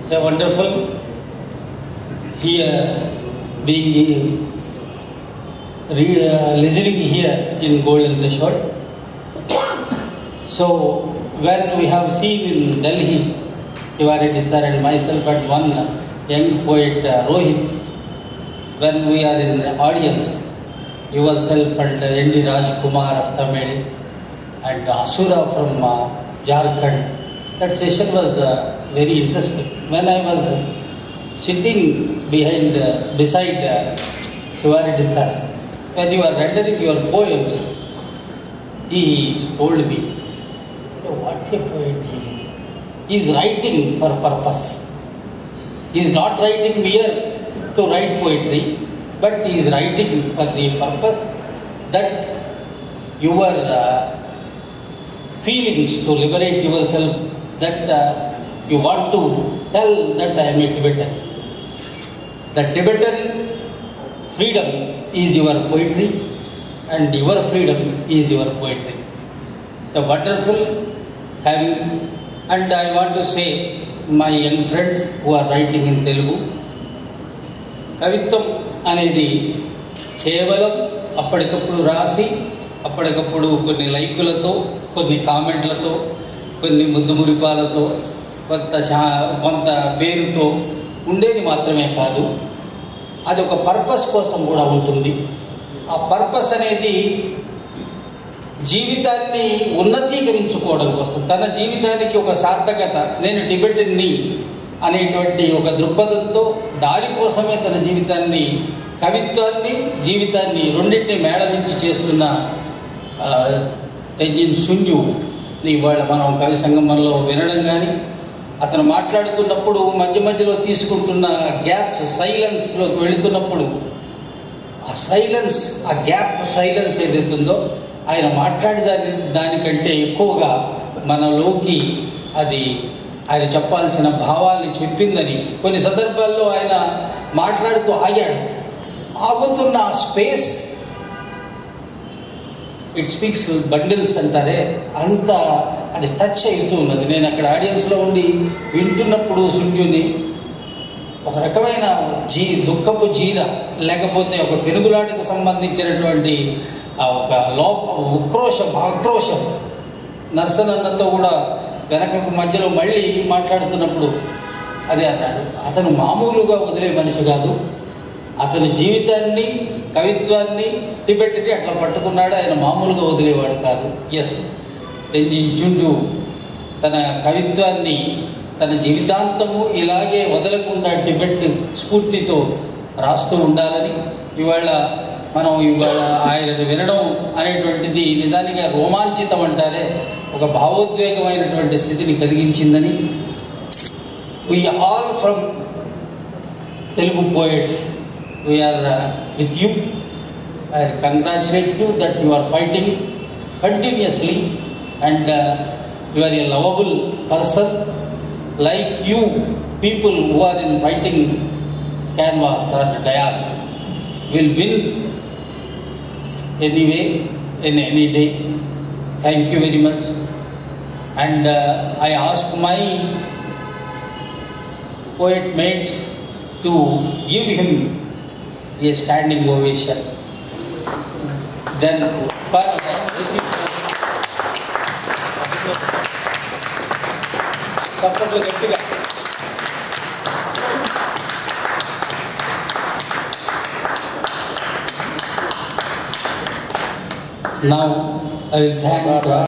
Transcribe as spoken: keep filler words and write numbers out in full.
So wonderful here being re, uh, listening here in Golden Threshold. So when we have seen in Delhi, Tiwari sir and myself and one young poet uh, Rohit, when we are in the audience, yourself and uh, N D Rajkumar of Tamil and Asura from uh, Jharkhand, that session was uh, very interesting. When I was uh, sitting behind, uh, beside uh, Tiwari sir, when you are rendering your poems, he told me, what a poet he is. He is writing for purpose. He is not writing mere to write poetry, but he is writing for the purpose that your uh, feelings to liberate yourself, that uh, you want to tell that I am a Tibetan. The Tibetan freedom is your poetry and your freedom is your poetry. So wonderful having, and I want to say my young friends who are writing in Telugu, కవిత్వం అనేది కేవలం అప్పటికప్పుడు రాసి అప్పటికప్పుడు కొన్ని లైకులతో, కొన్ని కామెంట్లతో, కొన్ని ముద్దు మురిపాలతో, కొంత కొంత పేరుతో ఉండేది మాత్రమే కాదు. అది ఒక పర్పస్ కోసం కూడా ఉంటుంది. ఆ పర్పస్ అనేది జీవితాన్ని ఉన్నతీకరించుకోవడం కోసం, తన జీవితానికి ఒక సార్థకత, నేను టిబెటన్ని అనేటువంటి ఒక దృక్పథంతో దానికోసమే తన జీవితాన్ని, కవిత్వాన్ని, జీవితాన్ని రెండింటిని మేళవించి చేస్తున్న టెంజిన్ సుండ్యూ ఇవాళ మనం కవి సంగమంలో వినడం కానీ, అతను మాట్లాడుతున్నప్పుడు మధ్య మధ్యలో తీసుకుంటున్న గ్యాప్స్, సైలెన్స్లోకి వెళుతున్నప్పుడు ఆ సైలెన్స్, ఆ గ్యాప్ సైలెన్స్ ఏదైతుందో ఆయన మాట్లాడే దాని దానికంటే ఎక్కువగా మనలోకి అది ఆయన చెప్పాల్సిన భావాల్ని చెప్పిందని కొన్ని సందర్భాల్లో ఆయన మాట్లాడుతూ ఆగాడు. ఆగుతున్న స్పేస్, ఇట్ స్పీక్స్ బండిల్స్ అంటారే, అంత అది టచ్ అవుతూ ఉన్నది. నేను అక్కడ ఆడియన్స్లో ఉండి వింటున్నప్పుడు సుండ్యూని ఒక రకమైన జీ దుఃఖపు జీర, లేకపోతే ఒక పెనుగులాటకు సంబంధించినటువంటి ఒక లోప ఉక్రోషం, ఆక్రోషం, నర్సనన్నతో కూడా వెనకకు మధ్యలో మళ్ళీ మాట్లాడుతున్నప్పుడు అదే అన్నాడు, అతను మామూలుగా వదిలే మనిషి కాదు, అతని జీవితాన్ని, కవిత్వాన్ని, టిబెట్ని అట్లా పట్టుకున్నాడు, ఆయన మామూలుగా వదిలేవాడు కాదు. ఎస్, టెంజిన్ చుండు తన కవిత్వాన్ని తన జీవితాంతము ఇలాగే వదలకుండా టిబెట్ స్ఫూర్తితో రాస్తూ ఉండాలని ఇవాళ మనం ఇవాళ ఆయనను వినడం అనేటువంటిది నిజానికి రోమాంచితం అంటారే, ఒక భావోద్వేగమైనటువంటి స్థితిని కలిగించిందని. We all from Telugu poets, we are uh, with you. I congratulate you that you are fighting continuously and uh, you are a lovable person. Like you, people who are in fighting canvas or dayas will win anyway, in any day. Thank you very much. And uh, I ask my poet mates to give him a standing ovation. Then for this is support గట్టిగా. Now I will thank